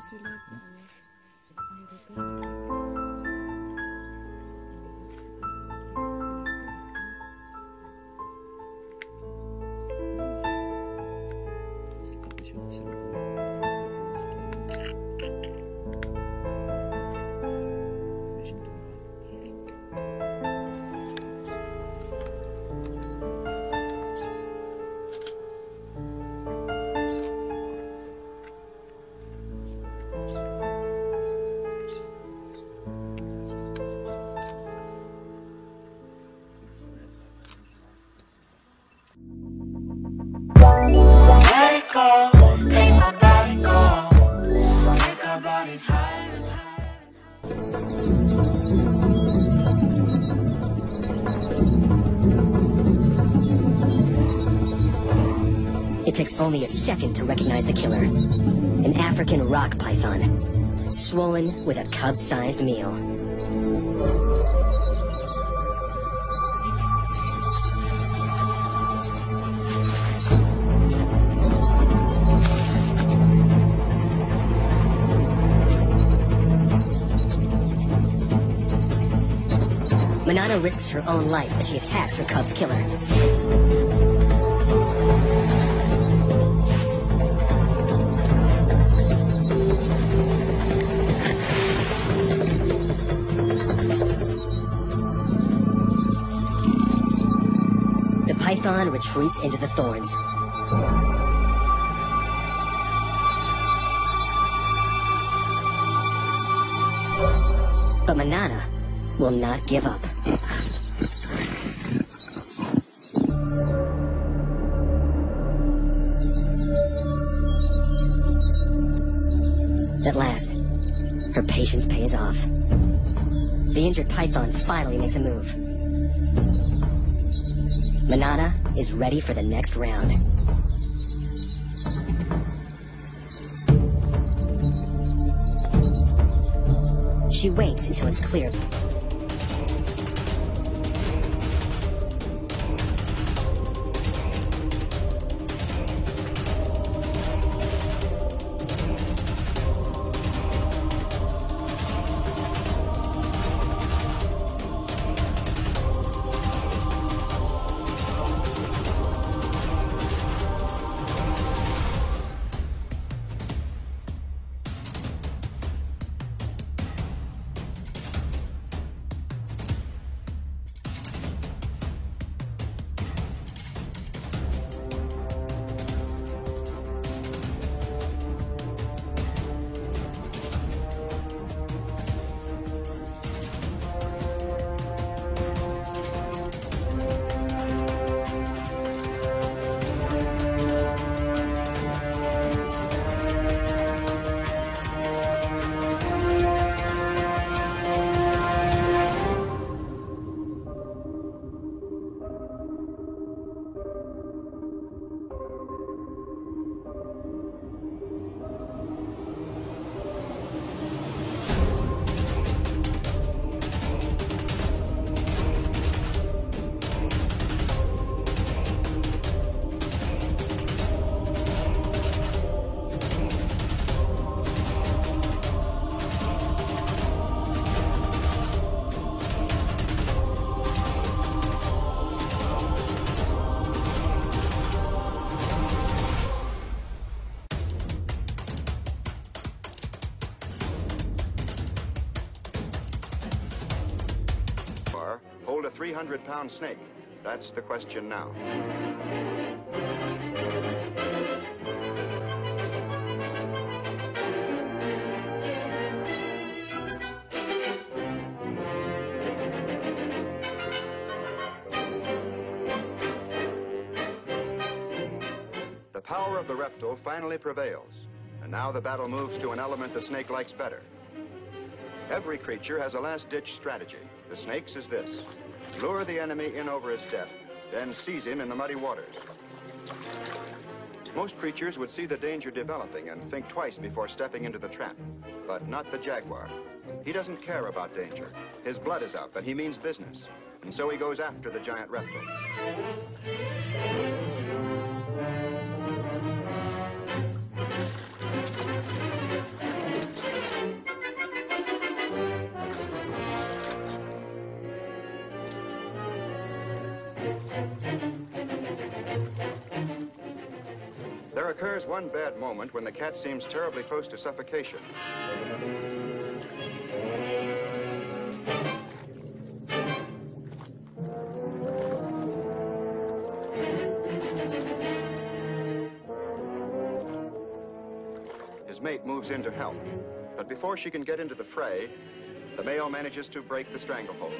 Let it go, make my body go, make our bodies higher and higher. It takes only a second to recognize the killer. An African rock python, swollen with a cub-sized meal. Manana risks her own life as she attacks her cub's killer. The python retreats into the thorns. But Manana will not give up. At last, her patience pays off. The injured python finally makes a move. Manana is ready for the next round. She waits until it's clear. Hold a 300-pound snake? That's the question now. The power of the reptile finally prevails, and now the battle moves to an element the snake likes better. Every creature has a last-ditch strategy. The snake's is this: lure the enemy in over his depth, then seize him in the muddy waters. Most creatures would see the danger developing and think twice before stepping into the trap, but not the jaguar. He doesn't care about danger. His blood is up and he means business, and so he goes after the giant reptile. There occurs one bad moment when the cat seems terribly close to suffocation. His mate moves in to help, but before she can get into the fray, the male manages to break the stranglehold.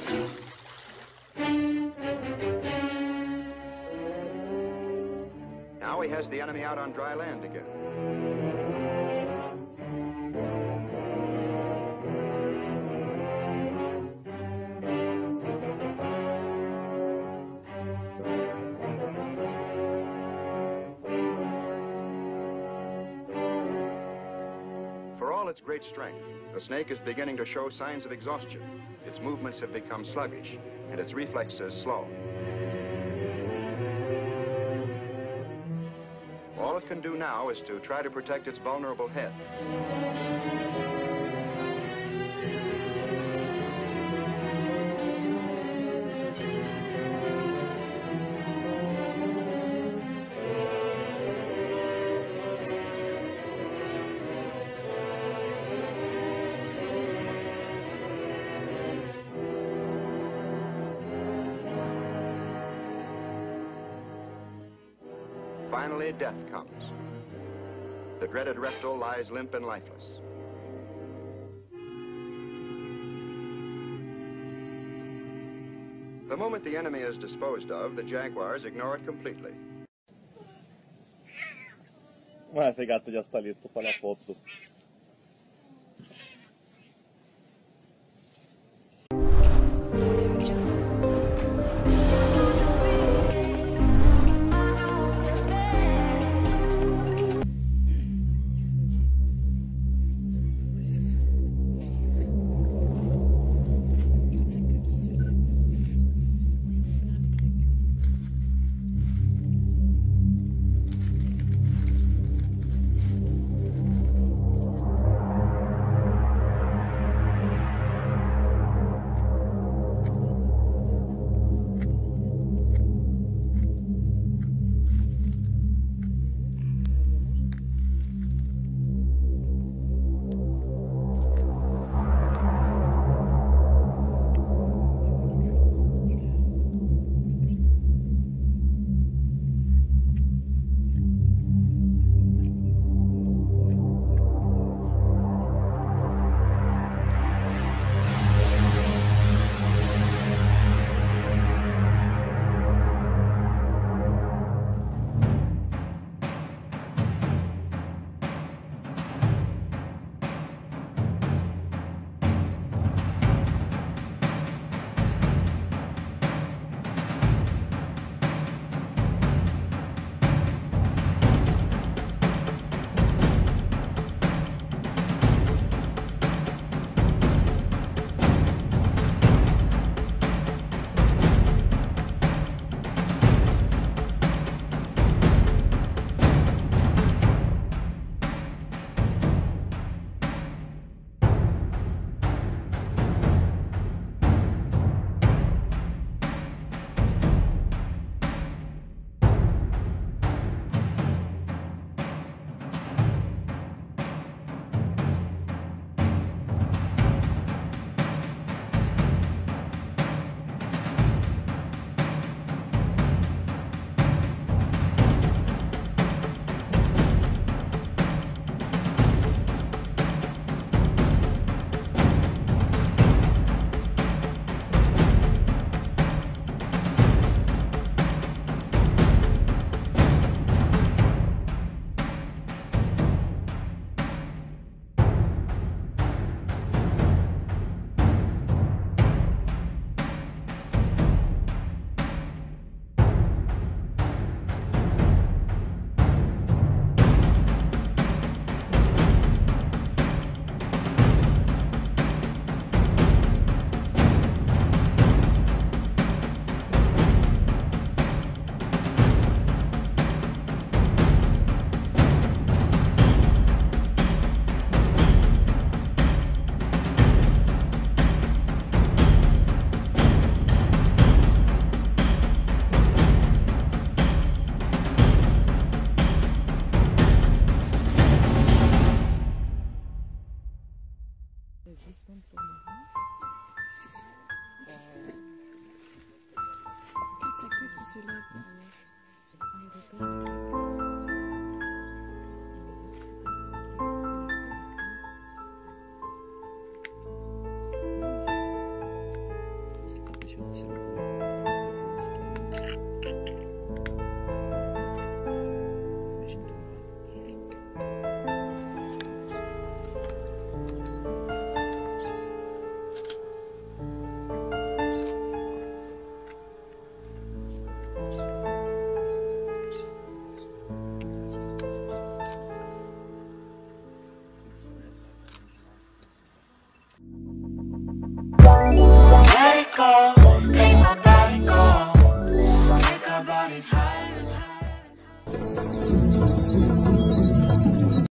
Now he has the enemy out on dry land again. For all its great strength, the snake is beginning to show signs of exhaustion. Its movements have become sluggish, and its reflexes slow. All it can do now is to try to protect its vulnerable head. Finally, death comes. The dreaded reptile lies limp and lifeless. The moment the enemy is disposed of, the jaguars ignore it completely. Ma ese gatto già sta lì, sto fa la foto.